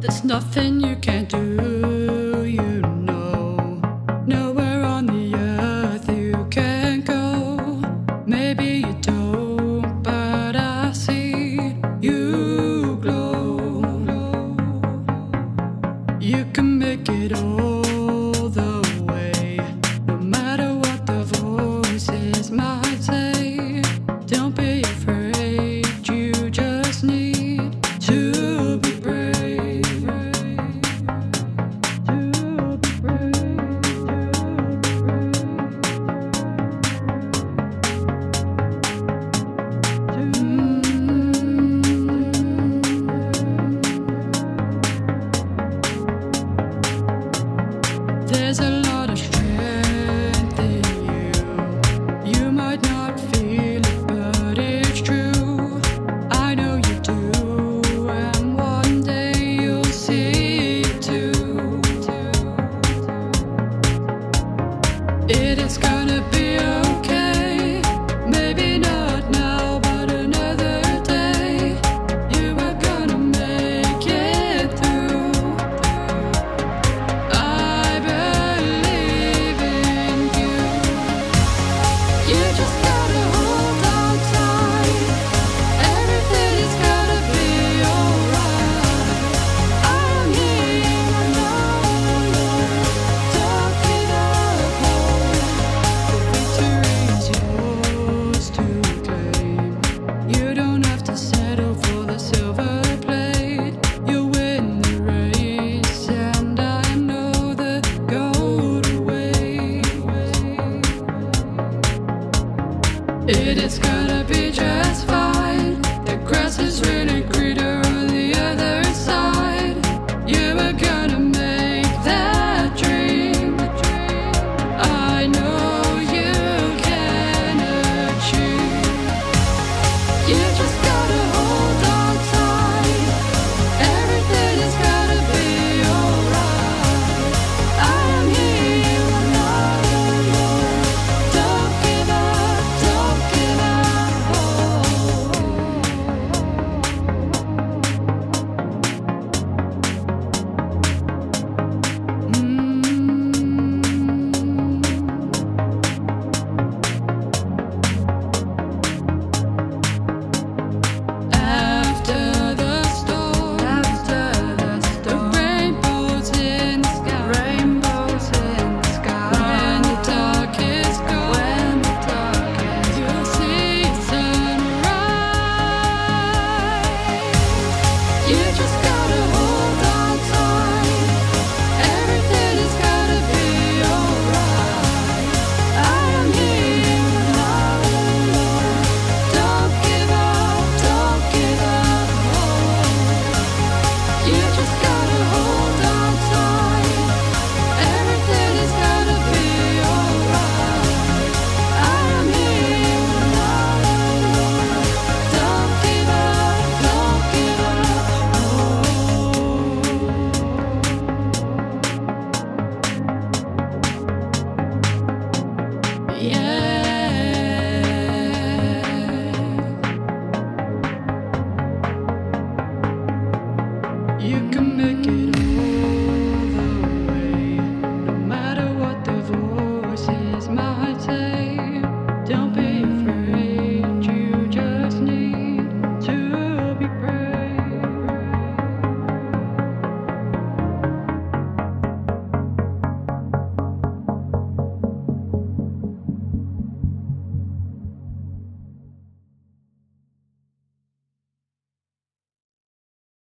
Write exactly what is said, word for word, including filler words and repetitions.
There's nothing you can't do, you know. Nowhere on the earth you can go. Maybe you don't, but I see you glow. You can make it all the way, no matter what the voices might say. Don't be afraid, you just need to be brave. There's a